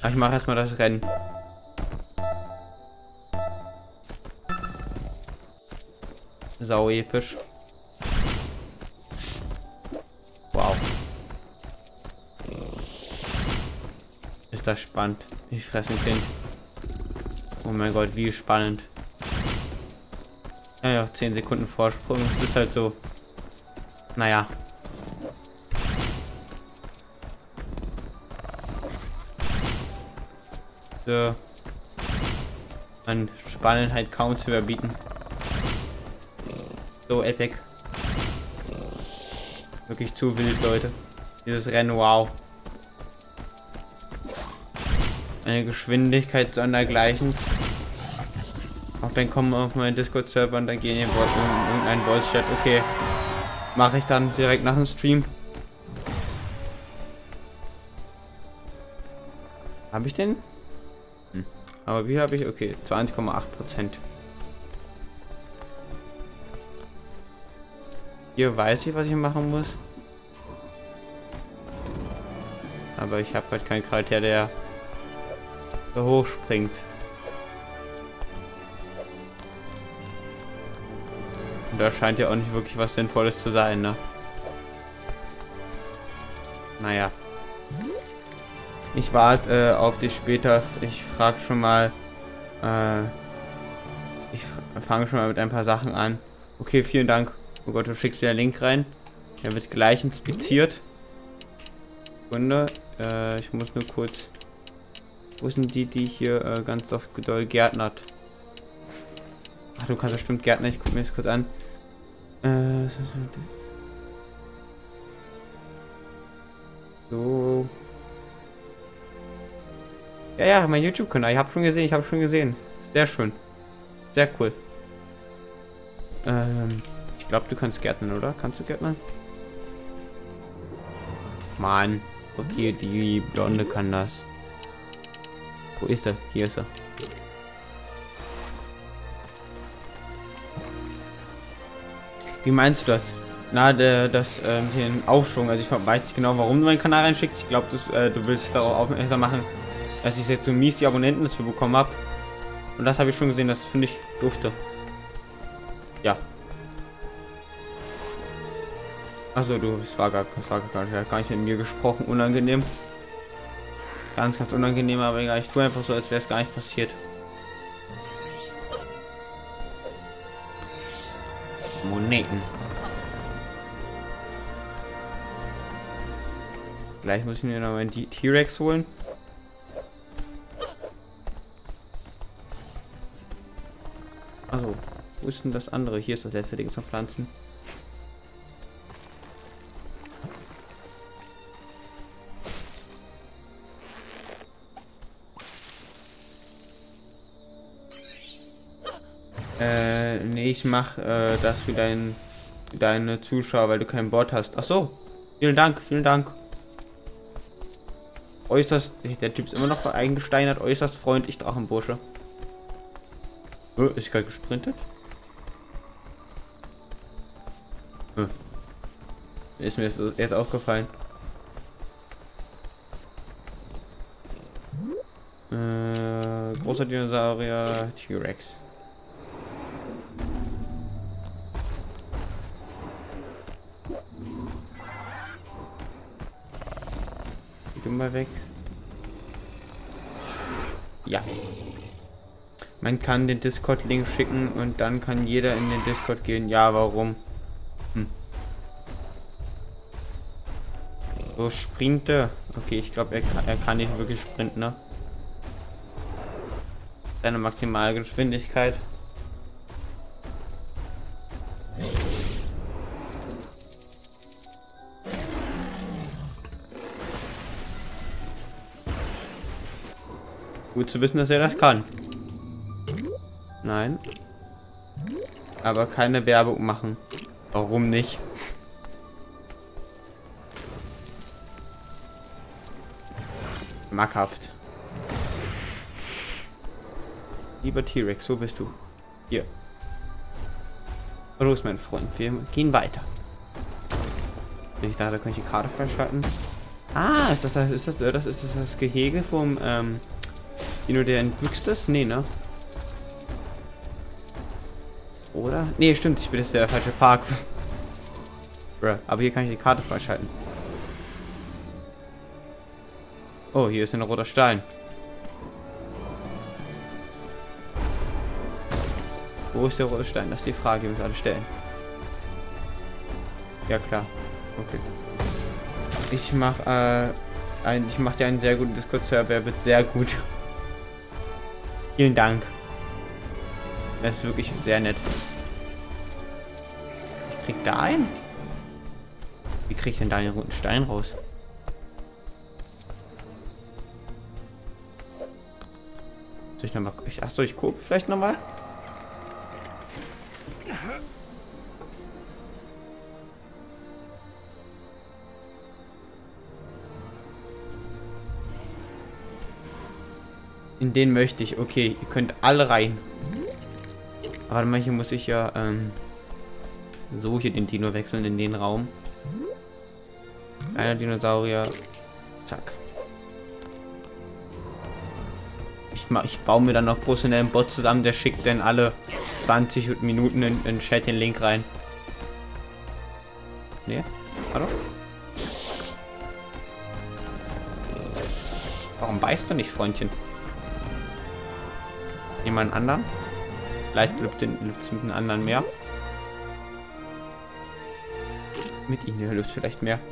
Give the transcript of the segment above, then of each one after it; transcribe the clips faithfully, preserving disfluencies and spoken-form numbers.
Ich mache erstmal das Rennen. Sau episch. Wow. Ist das spannend. Ich fresse ein Kind. Oh mein Gott, wie spannend. Ja, ja, zehn Sekunden Vorsprung. Es ist halt so. Naja. So. An Spannendheit kaum zu überbieten. So epic. Wirklich zu wild, Leute. Dieses Rennen, wow. Eine Geschwindigkeit sondergleichen. Auch dann kommen wir auf meinen Discord-Server und dann gehen wir in irgendeinen Voice-Chat. Okay. Mache ich dann direkt nach dem Stream. Habe ich den? Hm. Aber wie habe ich? Okay, zwanzig Komma acht Prozent. Hier weiß ich, was ich machen muss. Aber ich habe halt keinen Charakter, der so hoch springt. Und da scheint ja auch nicht wirklich was Sinnvolles zu sein, ne? Naja. Ich warte äh, auf dich später. Ich frage schon mal. Äh, ich fange schon mal mit ein paar Sachen an. Okay, vielen Dank. Oh Gott, du schickst dir den Link rein. Der wird gleich inspiziert. Sekunde. Äh, ich muss nur kurz. Wo sind die, die hier äh, ganz oft doll gärtnert? Ach, du kannst bestimmt Gärtner. Ich gucke mir das kurz an. Äh, so. Ja, ja, mein YouTube-Kanal. Ich habe schon gesehen. Ich habe schon gesehen. Sehr schön. Sehr cool. Ähm, ich glaube, du kannst Gärtnern, oder? Kannst du Gärtnern? Mann. Okay, die Blonde kann das. Wo ist er? Hier ist er. Wie meinst du das? Na, der, das ähm, hier ein Aufschwung. Also ich weiß nicht genau, warum du meinen Kanal reinschickst. Ich glaube, äh, du willst darauf aufmerksam machen, dass ich jetzt so mies die Abonnenten dazu bekommen habe. Und das habe ich schon gesehen. Das finde ich dufte. Ja. Achso, du, es war gar, das war gar, gar nicht mit mir gesprochen. Unangenehm. Ganz, ganz unangenehm, aber egal. Ich tue einfach so, als wäre es gar nicht passiert. Moneten. Gleich muss ich mir noch meinen T-Rex holen. Also, wo ist denn das andere? Hier ist das letzte Ding zum Pflanzen. Äh, nee, ich mach äh, das für, dein, für deine Zuschauer, weil du kein Bot hast. Ach so, vielen Dank, vielen Dank. Äußerst, der Typ ist immer noch eingesteinert, äußerst freundlich, Drachenbursche. Oh, ist gerade gesprintet? Hm. Ist mir jetzt aufgefallen. Äh, großer Dinosaurier, T-Rex. Geh du mal weg. Ja. Man kann den Discord-Link schicken und dann kann jeder in den Discord gehen. Ja, warum? Hm. So sprinte. Okay, ich glaube, er, er kann nicht wirklich sprinten, ne? Seine maximale Geschwindigkeit. Gut zu wissen, dass er das kann. Nein. Aber keine Werbung machen. Warum nicht? Mackhaft. Lieber T-Rex, wo bist du? Hier. Los, mein Freund. Wir gehen weiter. Ich dachte, da kann ich die Karte freischalten. Ah, ist das das, ist das, das, ist das, das Gehege vom, ähm, Dino, der entwüchst ist? Nee, ne? Oder? Nee, stimmt, ich bin jetzt der falsche Park. Aber hier kann ich die Karte freischalten. Oh, hier ist ein roter Stein. Wo ist der rote Stein? Das ist die Frage, die wir uns alle stellen. Ja, klar. Okay. Ich mach, äh, ein, ich mach dir einen sehr guten Discord-Server, er wird sehr gut. Vielen Dank. Das ist wirklich sehr nett. Ich krieg da einen? Wie krieg ich denn da einen roten Stein raus? Soll ich nochmal... Achso, ich gucke vielleicht nochmal? In den möchte ich. Okay, ihr könnt alle rein. Aber manche muss ich ja ähm, so hier den Dino wechseln in den Raum. Einer Dinosaurier. Zack. Ich, ich baue mir dann noch professionell einen Bot zusammen, der schickt dann alle zwanzig Minuten in den Chat den Link rein. Ne? Hallo? Warum beißt du nicht, Freundchen? Jemand anderen? Vielleicht lübt es mit einem anderen mehr. Mit ihnen lübt es vielleicht mehr.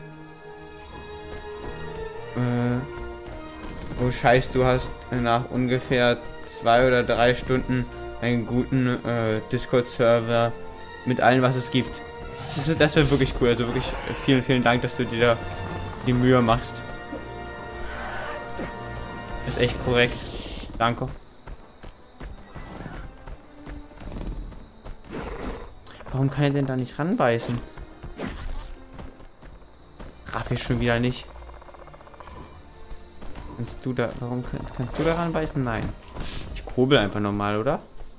Äh, oh Scheiß, du hast nach ungefähr zwei oder drei Stunden einen guten äh, Discord-Server mit allem, was es gibt. Das, ist, das wäre wirklich cool. Also wirklich vielen, vielen Dank, dass du dir die Mühe machst. Ist echt korrekt. Danke. Warum kann er denn da nicht ranbeißen? Raff ich schon wieder nicht. Kannst du da... Warum kann, kannst du da ranbeißen? Nein. Ich kurbel einfach normal, oder?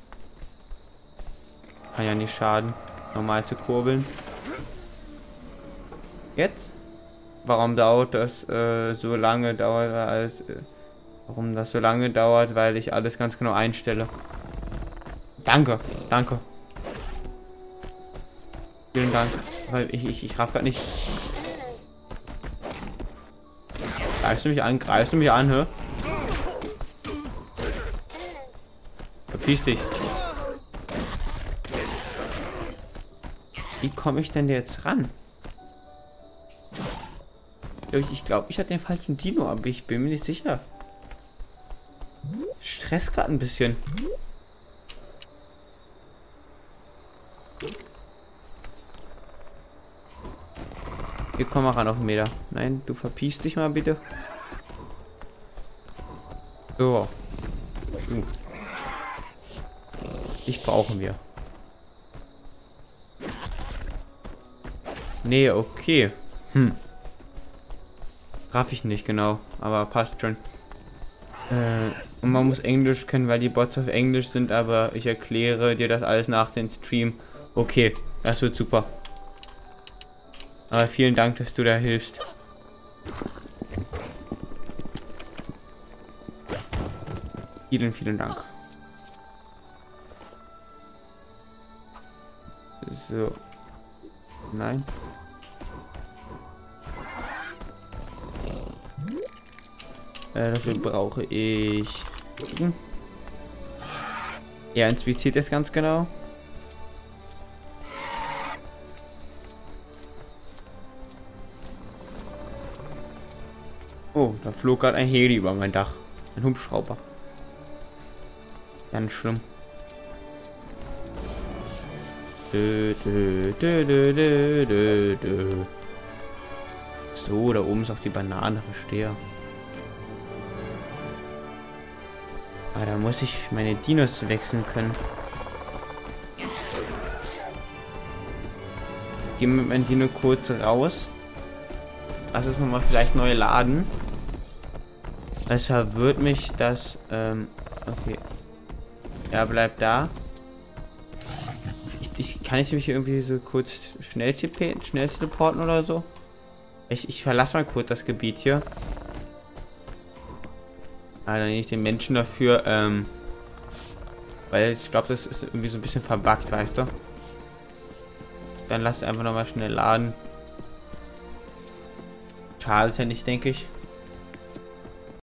Kann ja nicht schaden, normal zu kurbeln. Jetzt? Warum dauert das äh, so lange? Dauert alles... Äh, warum das so lange dauert? Weil ich alles ganz genau einstelle. Danke, danke. Vielen Dank. Weil ich, ich, ich raff grad nicht. Greifst du mich an? Greifst du mich an, hä? Verpiss dich. Wie komme ich denn jetzt ran? Ich glaube, ich hatte den falschen Dino, aber ich bin mir nicht sicher. Stress gerade ein bisschen. Hier, komm mal ran auf den Meter. Nein, du verpiest dich mal bitte. So. Uh. Dich brauchen wir. Nee, okay. Hm. Raff ich nicht genau, aber passt schon. Äh, und man muss Englisch können, weil die Bots auf Englisch sind, aber ich erkläre dir das alles nach dem Stream. Okay, das wird super. Aber vielen Dank, dass du da hilfst. Vielen, vielen Dank. So. Nein. Äh, dafür brauche ich... Hm. Er inspiziert das ganz genau. Oh, da flog gerade ein Heli über mein Dach. Ein Hubschrauber. Ganz schlimm. Dö, dö, dö, dö, dö, dö, dö. So, da oben ist auch die Banane, verstehe. Aber da muss ich meine Dinos wechseln können. Gehen wir mit meinem Dino kurz raus. Lass uns nochmal vielleicht neu laden. Es verwirrt mich, dass... Ähm, okay. Er bleibt da. Ich, ich, kann ich mich irgendwie so kurz schnell, schnell teleporten oder so? Ich, ich verlasse mal kurz das Gebiet hier. Ah, dann nehme ich den Menschen dafür, ähm... Weil ich glaube, das ist irgendwie so ein bisschen verbuggt, weißt du? Dann lass einfach nochmal schnell laden. Schadet ja nicht, denke ich.